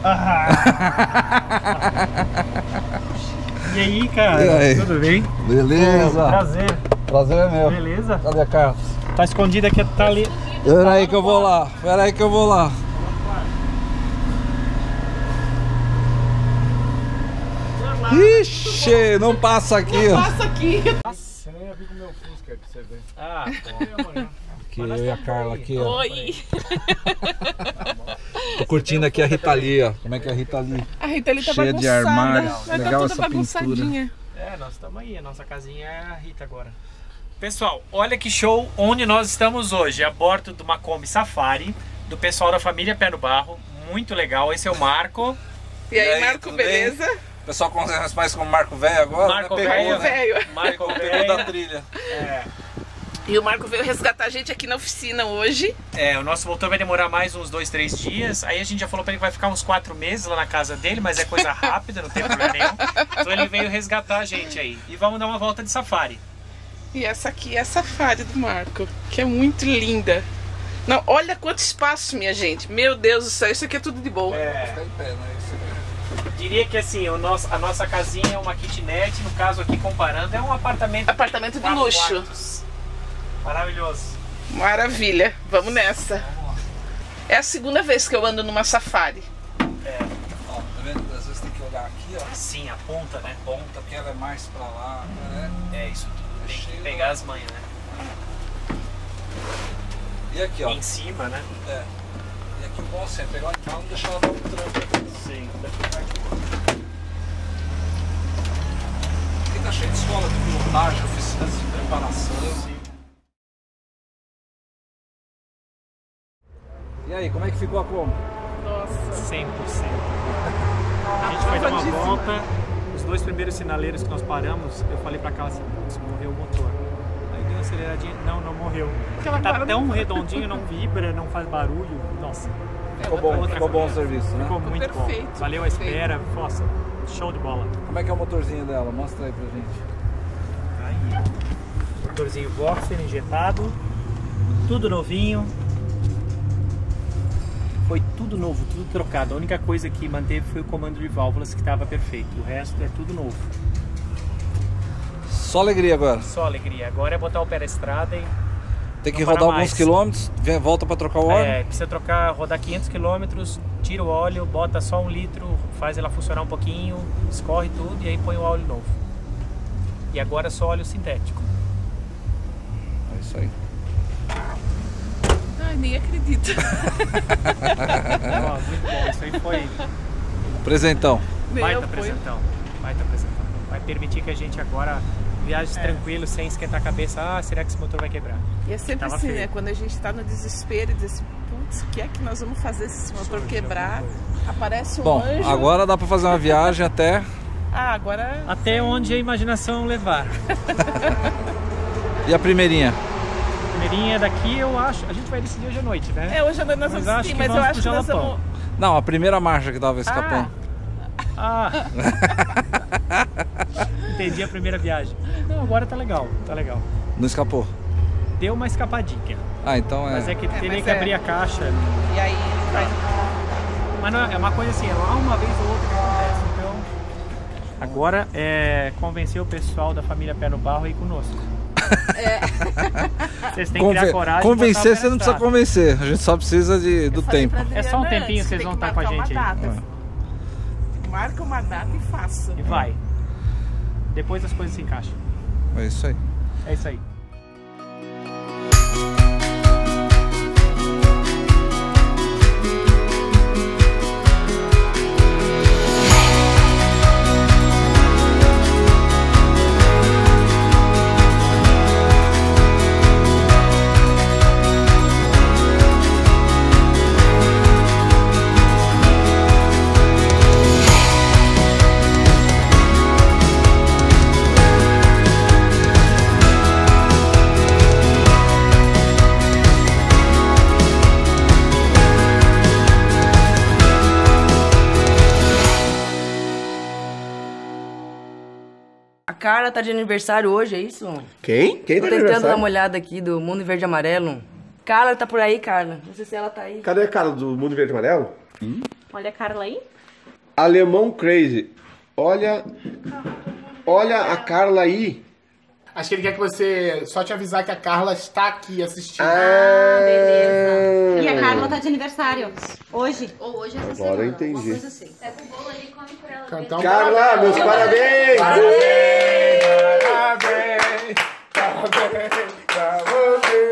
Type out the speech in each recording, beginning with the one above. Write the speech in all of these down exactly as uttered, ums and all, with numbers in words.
Ah. E aí, cara? E aí? Tudo bem? Beleza. Pô, prazer. Prazer é meu. Beleza? Cadê a Carlos? Tá escondido aqui, tá ali. Pera aí que eu vou lá. Pera aí que eu vou lá. Ixi, não passa aqui. Não passa aqui. Você nem ia vir com o meu Fusca pra você ver. Ah, Aqui eu e a Carla aqui, ó. Oi. Tô curtindo aqui a Rita Lee, ó. Como é que é a Rita Lee? A Rita ali tá Cheia de bagunçada. armário. Vai Legal tá essa toda bagunçadinha. É, nós estamos aí. A nossa casinha é a Rita agora. Pessoal, olha que show onde nós estamos hoje. A bordo de uma Kombi Safari, do pessoal da família Pé no Barro. Muito legal. Esse é o Marco. E aí, E aí, Marco, tudo beleza? O pessoal conhece mais como Marco Velho agora? Marco né? Velho. Pegou, né? Velho. Marco Pegou Velho. da trilha. É. E o Marco veio resgatar a gente aqui na oficina hoje. É, o nosso motor vai demorar mais uns dois, três dias. Aí a gente já falou pra ele que vai ficar uns quatro meses lá na casa dele, mas é coisa rápida, não tem problema nenhum. Então ele veio resgatar a gente aí. E vamos dar uma volta de safari. E essa aqui é a Safari do Marco, que é muito linda. Não, olha quanto espaço, minha gente. Meu Deus do céu, isso aqui é tudo de bom. É, Fica em pé, né? Isso aqui. diria que assim, o nosso, a nossa casinha é uma kitnet, no caso aqui comparando, é um apartamento. Apartamento de quatro luxo. quartos. Maravilhoso. Maravilha, vamos nessa. É a segunda vez que eu ando numa Safari. É, Ó, tá vendo? Às vezes tem que olhar aqui, ó. sim, a ponta, né? Ponta, porque ela é mais pra lá, né? É isso tudo. Tem que Cheio pegar da- as manhas, né? E aqui, ó. Em cima, né? É. E aqui o bom assim, é pegar o carro e deixar ela dar um trampo aqui. Sim. Aqui tá cheio de escola de pilotagem, oficinas de preparação. E aí, como é que ficou a Kombi? Nossa. cem por cento. A gente foi dar uma Aprovadíssimo. volta, os dois primeiros sinaleiros que nós paramos, eu falei pra Carla assim, "Putz, morreu o motor." Aí deu uma aceleradinha, não, não morreu. Porque ela Tá para tão no- redondinho, não vibra, não faz barulho. Nossa, Ficou bom, outra ficou bom o coisa. serviço, né? ficou muito perfeito, bom. Valeu a perfeito. espera, nossa, show de bola. Como é que é o motorzinho dela? Mostra aí pra gente. Aí, motorzinho boxer injetado, tudo novinho. Foi tudo novo, tudo trocado. A única coisa que manteve foi o comando de válvulas que estava perfeito. O resto é tudo novo. Só alegria agora. Só alegria. Agora é botar o pé na estrada e Tem que Não para rodar alguns mais. quilômetros, vem- volta pra trocar o óleo. é, precisa trocar, rodar quinhentos quilômetros, tira o óleo, bota só um litro, faz ela funcionar um pouquinho, escorre tudo e aí põe o óleo novo. E agora é só óleo sintético. É isso aí. Ai, nem acredito. Ó, muito bom, isso aí foi Presentão. baita Meu, foi. apresentão. Baita apresentão. Vai permitir que a gente agora viaje É. tranquilo, sem esquentar a cabeça. Ah, será que esse motor vai quebrar? E é sempre Tava assim, feio. né? Quando a gente tá no desespero e diz assim, putz, o que é que nós vamos fazer se esse motor Surge quebrar? alguma Aparece um Bom, anjo. agora dá pra fazer uma viagem até... Ah, agora... Até onde a imaginação levar. E a primeirinha? Primeirinha daqui, eu acho. A gente vai decidir hoje à noite, né? É, hoje nós Mas vamos acho assistir, que mas eu vamos acho pro que nós Jalapão. vamos... Não, a primeira marcha que tava escapando. Ah! Entendi a primeira viagem. Não, agora tá legal, tá legal. Não escapou. Deu uma escapadinha. Ah, então é... Mas é que teria mas que é. abrir a caixa. E aí vai... Mas não é, é uma coisa assim, é lá uma vez ou outra que acontece. Então. Agora é convencer o pessoal da família Pé no Barro aí conosco. Vocês têm que Conven- criar coragem. e Convencer botar o pé você na não precisa estrada. convencer. A gente só precisa de, do Eu falei tempo. pra É só um Adriana tempinho antes, vocês tem vão que estar com a marcar gente uma aí. data. Marca uma data e faça. E vai. Depois as coisas se encaixam. É isso aí. É isso aí. A Carla tá de aniversário hoje, é isso? Quem? Quem Tô tá de tentando dar uma aniversário? olhada aqui do Mundo Verde e Amarelo. Carla tá por aí, Carla. Não sei se ela tá aí. Cadê a cara do Mundo Verde e Amarelo? Olha a Carla aí. Alemão Crazy. Olha, olha a Carla aí. Acho que ele quer que você só te avisar que a Carla está aqui assistindo. Ah, beleza. E a Carla tá de aniversário. Hoje. Ou hoje essa Agora semana. eu entendi. Coisa assim. Pega o bolo ali e come por ela. Cantão Carla, meus parabéns! Parabéns! Parabéns! Parabéns pra você!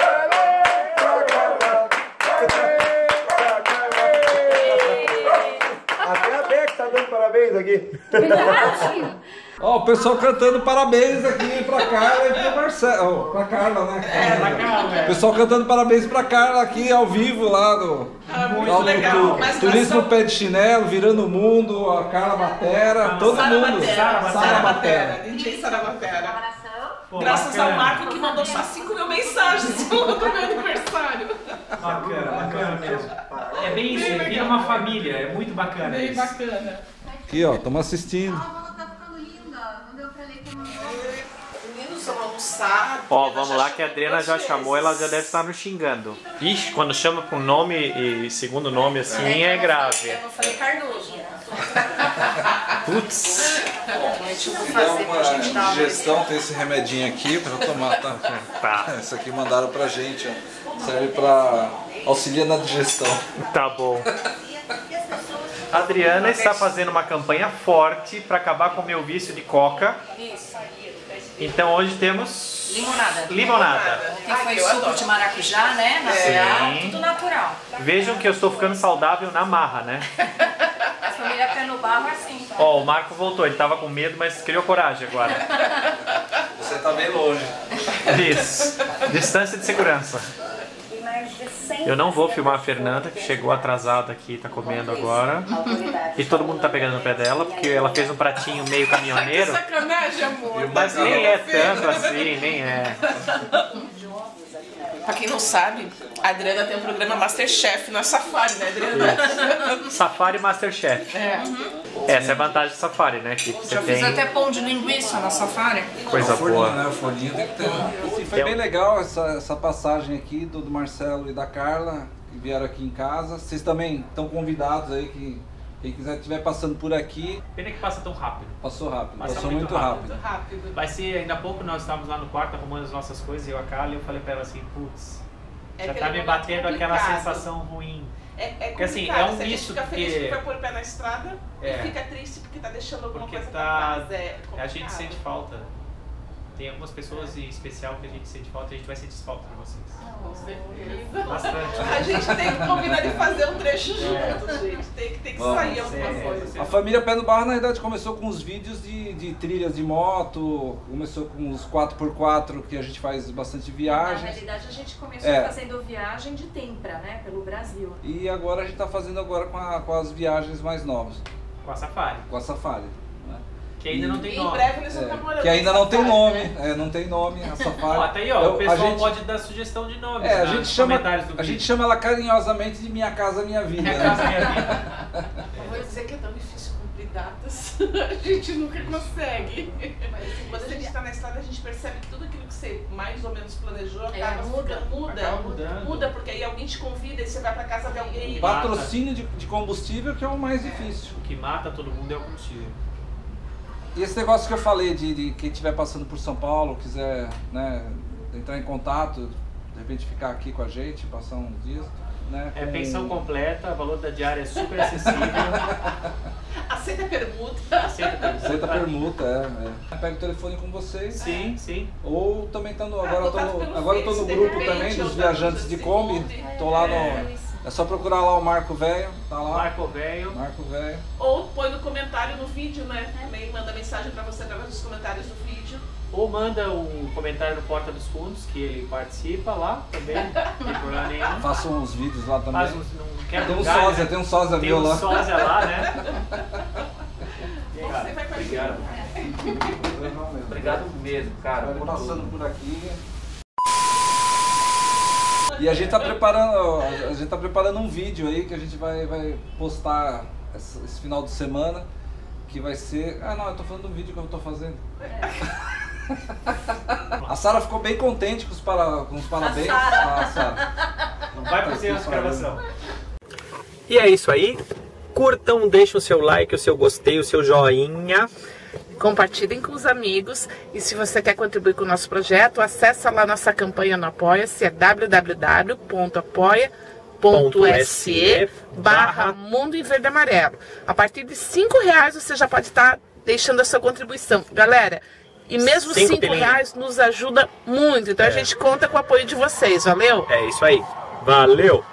Até a Beck tá dando parabéns aqui. Verdade? Ó, o pessoal cantando parabéns aqui pra Carla e pro Marcelo. Oh, pra Carla, né? É, pra Carla, é. O pessoal cantando parabéns pra Carla aqui ao vivo lá no. Ah, muito lá no legal. tu- Mas Turismo nós Pé de Chinelo, Virando o Mundo, a Carla Batera, todo Sara mundo. Batera, Sara Sara Batera. Batera, D J Sara Batera. Pô, Graças bacana. ao Marco que mandou só cinco mil mensagens falando do meu aniversário. Bacana, bacana mesmo. É bem isso, vira uma família, é muito bacana Bem isso. bacana. Aqui, ó, estamos assistindo. Ela tá ficando linda. Não deu pra ler como Meninos, vamos almoçar. Ó, vamos lá que a Adriana já chamou, ela já deve estar nos xingando. Ixi, quando chama com nome e segundo nome assim é grave. Eu não falei Cardoso. Putz. Dá uma digestão, tem esse remedinho aqui pra tomar, tá? Tá. Esse aqui mandaram pra gente, ó. Serve pra auxiliar na digestão. Tá bom. A Adriana está fazendo uma campanha forte para acabar com o meu vício de coca. Isso. Então hoje temos Limonada. limonada. Que foi suco de maracujá, né? Natural, Sim. tudo natural. Vejam que eu estou ficando saudável na marra, né? A família Pé no Barro é assim, tá? Ó, o Marco voltou, ele tava com medo, mas criou coragem agora. Você tá bem longe. Isso. Distância de segurança. Eu não vou filmar a Fernanda, que chegou atrasada aqui, tá comendo agora. E todo mundo tá pegando no pé dela, porque ela fez um pratinho meio caminhoneiro. Sacanagem, amor. Mas nem é tanto assim, nem é. Pra quem não sabe, a Adriana tem um programa Masterchef na Safari, né, Adriana? Safari Masterchef. É. Essa é a vantagem do Safari, né? Que você Já tem fiz até pão de linguiça na Safari. coisa O forninho, boa. né? O forninho tem que ter. Assim, foi bem legal essa, essa passagem aqui do, do Marcelo e da Carla, que vieram aqui em casa. Vocês também estão convidados aí, que quem quiser estiver passando por aqui. Pena que passa tão rápido. Passou rápido, Passa passou muito muito rápido. rápido. Rápido. Vai ser, ainda há pouco nós estávamos lá no quarto arrumando as nossas coisas, eu e a Carla, e eu falei pra ela assim, putz, É já aquele tá me momento batendo aquela complicado. sensação ruim. É, é complicado, Porque, assim, é um a gente misto fica feliz porque- porque vai pôr o pé na estrada É. e fica triste porque tá deixando alguma Porque coisa tá. pra trás. É A gente complicado. sente falta. Tem algumas pessoas em especial que a gente sente falta e a gente vai sentir falta pra vocês. Com certeza. Bastante. A gente tem que combinar de fazer um trecho É. juntos, gente. Tem que, tem que Vamos. sair alguma Sério. coisa. A família Pé no Barro, na verdade, começou com os vídeos de, de trilhas de moto, começou com os quatro por quatro, que a gente faz bastante Na viagens. realidade, a gente começou É. fazendo viagem de tempra, né? Pelo Brasil. E agora a gente está fazendo agora com, a- com as viagens mais novas, Com a Safari. com a Safari. Né? Que ainda não tem Em nome. breve nós É, estamos morando que ainda no não tem Safari, nome, né? é, não tem nome, a Safari. Ó, tá aí, ó, Eu- o pessoal a gente, pode dar sugestão de nomes é, a nos gente chama, comentários do a gente vídeo. chama ela carinhosamente de Minha Casa Minha Vida. Minha né? casa, minha vida. Eu vou dizer que é tão difícil cumprir datas. A gente nunca consegue. Mas assim, quando a gente está na estrada, a gente percebe que tudo aquilo que você mais ou menos planejou É, acaba muda. ficando- muda. Acaba mudando. Muda, porque aí alguém te convida e você vai pra casa de alguém. Patrocínio de, de combustível que é o mais difícil. O que mata todo mundo é o combustível. E esse negócio que eu falei de, de quem estiver passando por São Paulo, quiser, né, entrar em contato, de repente ficar aqui com a gente, passar uns dias, né? É com- pensão completa, o valor da diária é super acessível. Aceita permuta. Aceita permuta. Aceita permuta, é, é. Pega o telefone com vocês. Sim, sim. Ou também tá no, Ah, agora eu tô contato no, pelo agora eu tô no Face, de grupo repente, também dos ou viajantes de da Kombi. Kombi. Tô lá no. É, É só procurar lá o Marco Velho, tá lá. Marco Velho. Marco Velho. Ou põe no comentário no vídeo, né? Também manda mensagem pra você através dos comentários do vídeo. Ou manda um comentário no Porta dos Fundos, que ele participa lá também. Não tem problema nenhum. Faço uns vídeos lá também. Faz uns, não quero Tem um lugar, sósia, né? tem um sósia Tem meu um lá. sósia lá, né? Você vai Obrigado. Obrigado mesmo, cara. Vai por passando tudo. por aqui. E a gente tá preparando, a gente tá preparando um vídeo aí que a gente vai, vai postar esse, esse final de semana, que vai ser... Ah não, eu tô falando de um vídeo que eu tô fazendo. A Sara ficou bem contente com os, para, com os parabéns. Sara. Ah, Sara. Vai pro seu de gravação. E é isso aí. curtam, deixem o seu like, o seu gostei, o seu joinha. Compartilhem com os amigos e se você quer contribuir com o nosso projeto, acessa lá nossa campanha no Apoia-se, é w w w ponto apoia ponto se barra Mundo em Verde e Amarelo. A partir de cinco reais você já pode estar deixando a sua contribuição. Galera, e mesmo Cinco cinco reais nos ajuda muito, então É. a gente conta com o apoio de vocês, valeu? É isso aí. Valeu!